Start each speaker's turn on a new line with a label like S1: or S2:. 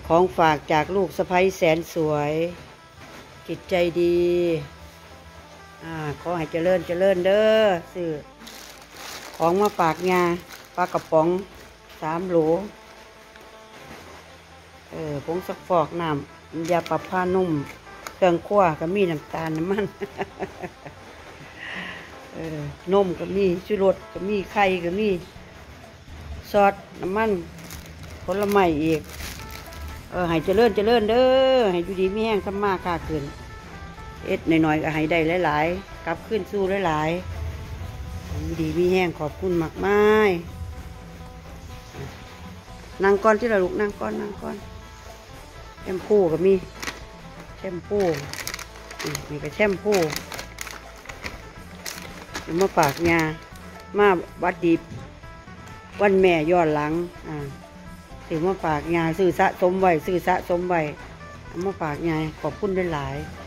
S1: ของฝากจากลูกสะใภ้แสนสวยจิตใจดีขอให้เจริญเจริญเด้อซื้อของมาฝากงาปลากระป๋อง3 โหลผงซักฟอกน้ำยาปรับผ้านุ่มเครื่องคั่วก็มีน้ำตาลน้ำมัน นมก็มีชูรสก็มีไข่ก็มีซอสน้ำมันผลไม้อีกให้เจริญเจริญเด้อให้อยู่ดีมีแห้งทำมาค้าขึ้นหน่อยๆก็ให้ได้หลายๆกลับขึ้นสู้หลายๆอยู่ดีมีแห้งขอบคุณมากมายนั่งก้อนที่เราลูกนั่งก้อนแชมพูก็มีแชมพูนี่ก็แชมพูมาฝากงามาวัดดีวันแม่ย้อนหลังซื้อมาฝากงาซื้อสะสมไว้มาฝากงาขอบคุณหลายๆ